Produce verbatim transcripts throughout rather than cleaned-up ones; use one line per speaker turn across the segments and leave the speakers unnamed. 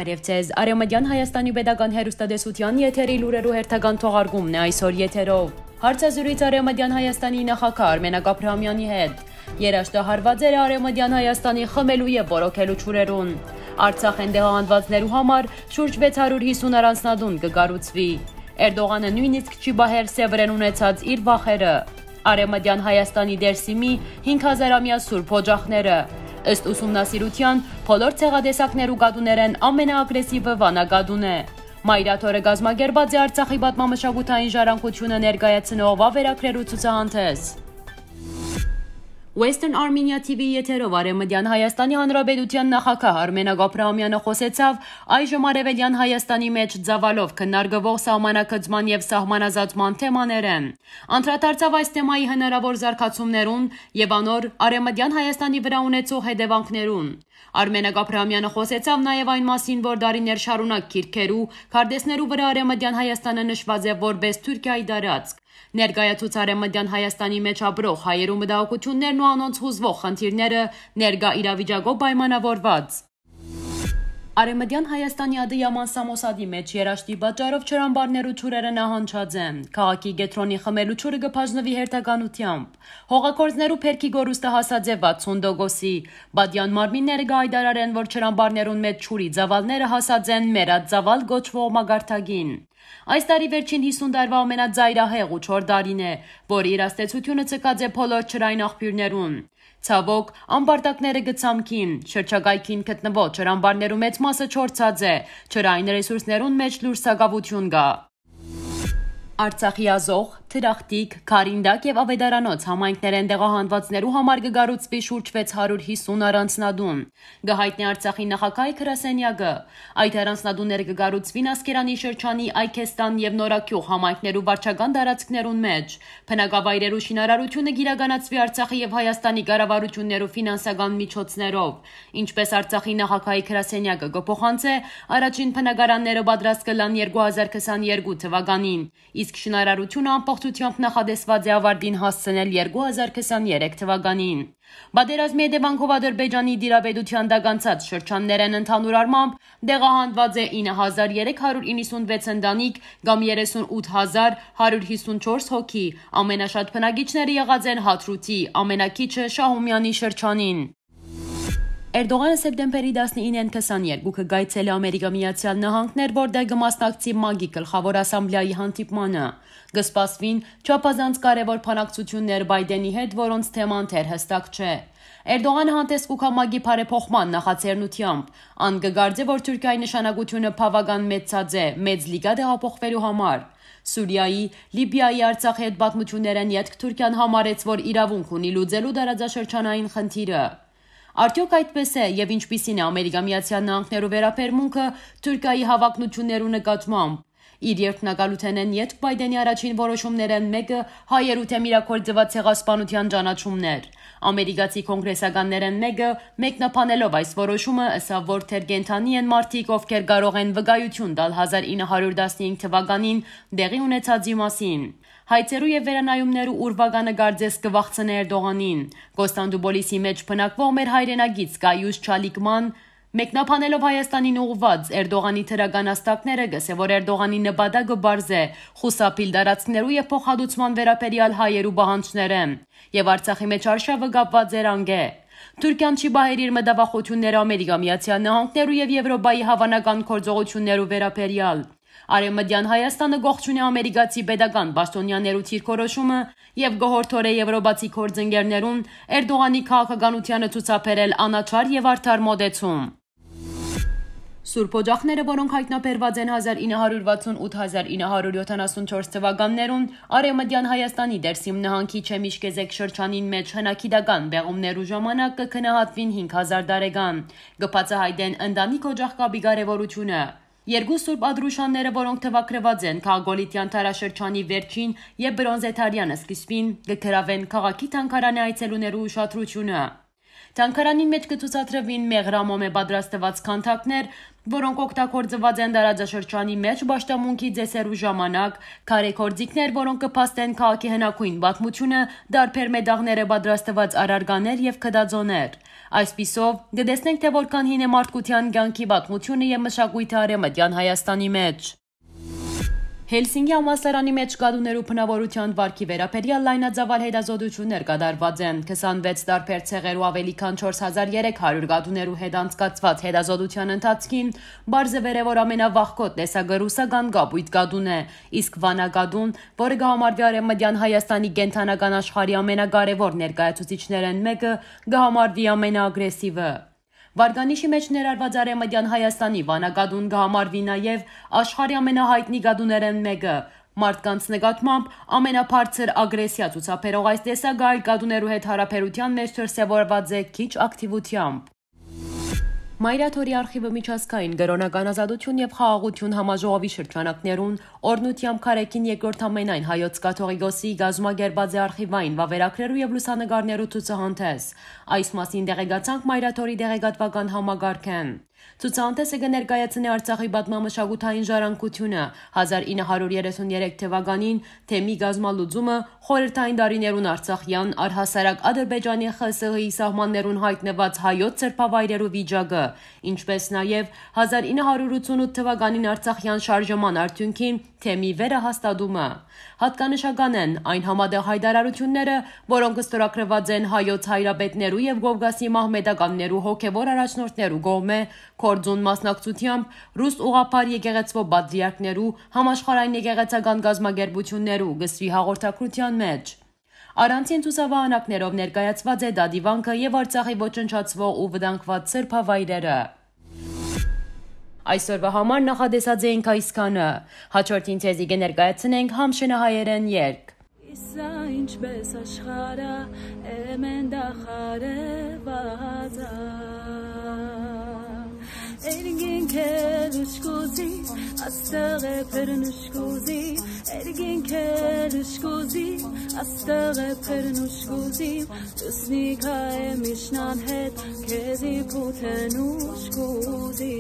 Բարև ձեզ, Արևմտյան Հայաստանի Պետական հեռուստատեսության եթերի լուրերու հերթական թողարկումն է այսօր եթերով։ Հարցազրույց Արևմտյան Հայաստանի նախագահ Արմենակ Աբրահամյանի հետ։ Երաշտահարված էր Արևմտյան Հայաստանի խմելու եւ բորոքելու ջուրերուն։ Արցախեն դեղահանվածներու համար շուրջ վեց հարյուր հիսուն առանձնատուն կկառուցվի։ Էրդողանը նույնիսկ չի բահեր Սևրեն ունեցած իր վախերը։ Արևմտյան Հայաստանի դերսիմի հինգ հազարամյա սուրբ օջախները։ Ըստ ուսումնասիրության, բոլոր ցեղատեսակներու գադուներեն ամենաագրեսիվը վանագադուն է։ Մայրաթորը գազմագերբած է Արցախի պատմամշակութային ժառանգությունը ներկայացնող վավերագրերու ցուցահանդես։ Western Armenia T V եթերով Արևմտյան Հայաստանի Հանրապետության նախագահ Արմենակ Աբրահամյանը խոսեցավ այժմ Արևելյան Հայաստանի մեջ ծավալով քննարկվող սահմանակցման եւ սահմանազատման թեմաներեն։ Անդրադարձավ այս թեմայի հնարավոր զարգացումներուն եւ անոր Արևմտյան Հայաստանի վրա ունեցող հետևանքներուն։ Արմենակ Աբրահամյանը խոսեցավ նաեւ այն մասին, որ դարիներ շարունակ քիրքերու, քարտեզներու վրա Արևմտյան Հայաստանը նշված է որպես Թուրքիայի տարածք։ Ներկայացուց Արևմտյան Հայաստանի մեջ ապրող հայերու մտահոգություններն ու անոնց հուզվող խնդիրները ներկա իրավիճակով պայմանավորված։ Արևմտյան Հայաստանի Ադիաման Սամոսադի մեջ երաշտի պատճառով չրամբարներու ջուրերը նահանջած են։ Քաղաքի գետրոնի խմելու ջուրը կբաժնվի հերթականությամբ։ Հողագործներու փերքի գորուստը հասած է վաթսուն տոկոսի։ Բադյան մարմինները կհայտարարեն, որ չրամբարներուն մեջ ջուրի ծավալները հասած են մերածավալ գոչվող մագարտագին։ Այս տարի վերջին հիսուն տարվա ամենաձայրահեղ ու չոր տարին է, որ իր աստեցությունը ցկած է բոլոր չրային աղբյուրներուն։ Ցավոք, ամբարտակները գցամքին, շրջակայքին գտնվող չրամբարներու մեծ մասը չորցած է, չրային ռեսուրսներուն մեջ լուրջ սակավություն կա։ Արցախի Ազող, Թրախտիկ, Քարինդակ եւ Ավետարանոց համայնքներեն դեղահանվածներու համար կգառուցվի շուրջ վեց հարյուր հիսուն առանձնատուն։ Գահիտնի Արցախի նախագահի գրասենյակը։ Այդ առանձնատունները կգառուցվին Ասկերանի շրջանի Այքեստան եւ Նորակյուղ համայնքներու վարչական տարածքներուն մեջ։ Բնակավայրերու շինարարությունը կիրականացվի Արցախի եւ Հայաստանի կառավարություններու ֆինանսական միջոցներով։ Ինչպես Արցախի նախագահի գրասենյակը կփոխանցե, առաջին բնակարանները պատրաստ կլան երկու հազար քսաներկու թվականին, իսկ շինարարությունը ամբողջությամբ նախադեсված է ավարտին հասցնել երկու հազար քսաներեք թվականին։ Պատերազմի հետևանքով Ադրբեջանի դիրապետության դագանցած շրջաններեն ընդհանուր առմամբ դեղահանված է ինը հազար երեք հարյուր իննսունվեց ընտանիք կամ երեսունութ հազար հարյուր հիսունչորս հոգի, ամենաշատ բնակիչները եղած են Հադրութի, ամենակիչը Շահումյանի շրջանին։ Էրդողանը սեպտեմբերի տասնինին քսաներկու կգայցել է Ամերիկա Միացյալ Նահանգներ, որտեղ կմասնակցի ՄԱԳ-ի գլխավոր ասամբլեայի հանդիպմանը։ Կսպասվին չափազանց կարևոր բանակցություններ Բայդենի հետ, որոնց թեման դեռ հստակ չէ։ Էրդողանը հանդես կուքա ՄԱԳ-ի բարեփոխման նախաձեռնությամբ։ Ան կգարձե, որ Թուրքիայի նշանակությունը բավական մեծած է մեծ լիգա տեղափոխվելու համար։ Սուրիայի, Լիբիայի, Արցախի հետ պատմություններն յետք Թուրքիան համարեց, որ իրավունք ունի լուծելու տարածաշրջանային խնդիրը։ Արդյոք այդպես է եւ ինչպիսին է Ամերիկա Միացյալ Նահանգներու վերաբերմունքը Թուրքիայի հավակնություններու նկատմամբ։ Իր երկնակալութենեն յետք Բայդենի առաջին որոշումներն մեկը հայերու թեմ իրաքորձված ցեղասպանության ճանաչումներ։ Ամերիկացի կոնգրեսականներն մեկը մեկնաբանելով այս որոշումը ըսավ, որ թեր կենթանի են մարդիկ, ովքեր կարող են վկայություն տալ հազար ինը հարյուր տասնհինգ թվականին տեղի ունեցածի մասին։ Հայցերու եւ վերանայումներու ուրվագանը գարձես կվախցնե Էրդողանին։ Կոստանդուպոլիսի մեջ բնակվող մեր հայրենագից Գայուս Չալիկման մեկնաբանելով Հայաստանին ուղղված Էրդողանի թրական աստակները գսե, որ Էրդողանի նպատակը բարձ է խուսափիլ տարածքներու եւ փոխհատուցման վերաբերյալ հայերու բանջները եւ Արցախի մեջ արշավը կապված երանգ է։ Թուրքիան չի բահեր իր մտավախությունները Ամերիկա Միացյալ Նահանգներու եւ Եվրոպայի հավանական գործողություններու վերաբերյալ։ Արևմտյան Հայաստանը գողջունի ամերիկացի պետական պաշտոնյաներու թիրքորոշումը եւ գողորթորե եվրոպացի գործընկերներուն Էրդողանի քաղաքականությանը ցուցաբերել անաչար եւ արդար մոդեցում։ Սուրբ օջախները, որոնք հայտնաբերված են հազար ինը հարյուր վաթսունութ - հազար ինը հարյուր յոթանասունչորս թվականներուն Արևմտյան Հայաստանի Դերսիմ նահանգի Չեմիշկեզեկ շրջանին մեջ հնակիդական բեղումներու ժամանակ կքնահատվին հինգ հազար տարեկան։ Կբացահայտեն ընտանիք օջախկաբի կարևորությունը։ Երկու սուրբ ադրուշանները, որոնք թվակրված են Քաղաքոլիթյան թարաշրջանի վերջին եւ բրոնզեթարյան սկիզբին, կգրավեն քաղաքի թանգարանի այցելուներու ուշադրությունը։ Թանգարանին մեջ կցուցադրվին մեղրամոմե պատրաստված քանդակներ, որոնք օգտագործված են տարածաշրջանի մեջ պաշտամունքի ծեսերու ժամանակ, քարեգործիքներ, որոնք կփաստեն քաղաքի հնագույն պատմությունը, դարբեր մետաղները պատրաստված առարգաներ եւ քդածոներ։ Այսպիսով, կտեսնենք, թե որքան հին է մարդկության կյանքի պատմությունը և մշակույթը Արևմտյան Հայաստանի մեջ։ Հելսինկի համալսարանի մեջ գադուներու բնավորության վարքի վերաբերյալ լայնածավալ հետազոտություններ կատարված են։ քսանվեց տարբեր ցեղերու ավելի քան չորս հազար երեք հարյուր գադուներու հետ անցկացված հետազոտության ընթացքին բարձվեր է, որ ամենավաղկոտ տեսագրուսական կապույտ գադուն է, իսկ վանագադուն, որը կհամարվի Արևմտյան Հայաստանի կենդանական աշխարհի ամենակարևոր ներկայացուցիչներեն մեկը, կհամարվի ամենաագրեսիվը։ Վարգանիշի մեջ ներառված Արևմտյան Հայաստանի վանագադուն կհամարվի նաև աշխարհի ամենահայտնի գադուներեն մեկը։ Մարդկանց նկատմամբ ամենաբարձր ագրեսիա ցուցաբերող այս տեսակը այլ գադուներու հետ հարաբերության մեջ դրսևորված է քիչ ակտիվությամբ։ Մայրաթորի արխիվը միջազգային կրոնական ազատություն և խաղաղություն համաժողովի շրջանակներուն օրնությամբ քարեկին երկրորդ ամենայն հայոց կաթողիկոսի կազմակերպած է արխիվային վավերագրերու և լուսանկարներու ցուցահանդես։ Այս մասին տեղեկացանք Մայրաթորի տեղեկատվական համագարքեն։ Ցուցահանդեսը կներկայացնի Արցախի պատմամշակութային ժառանգությունը հազար ինը հարյուր երեսուններեք թվականին թեմի գազմալուծումը խորհրդային դարիներուն Արցախյան առհասարակ Ադրբեջանի Խ Ս Հ-ի սահմաններուն հայտնված հայոց սրբավայրերու վիճակը, ինչպես նաև հազար ինը հարյուր ութսունութ թվականին Արցախյան շարժման արդյունքին թեմի վերահաստատումը։ Հատկանշական են այն համատեղ հայտարարությունները, որոնք ստորագրված են հայոց հայրապետներու եւ Գովգասի մահմեդականներու հոգեվոր առաջնորդներու կողմէ կորձուն մասնակցությամբ ռուս ուղղափառ եկեղեցվո պատրիարքներու համաշխարհային եկեղեցական կազմակերպություններու գսվի հաղորդակցության մեջ։ Առանցին ցուցավահանակներով ներկայացված է դադիվանքը եւ Արցախի ոչնչացվող ու վտանգված սրբավայրերը։ Այսօրվա համար նախադեսած էինք այսքանը։ Հաջորդին ցեզի կներկայացնենք համշենահայերեն երգ։ Իսա ինչպես աշխարհը էմենդախարը վազա Ergin keluşkuzi, astere pernuşkuzi Ergin keluşkuzi, astere pernuşkuzi Tusnika emişnan het, kezi putenuşkuzi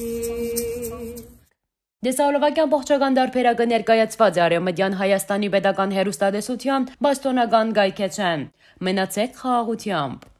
Դեսալովակյան բողջական դարբերակը ներկայացված է Արևմտյան Հայաստանի պետական հեռուստատեսության բաստոնական գայքեչեն։ Մնացեք խաղաղությամբ։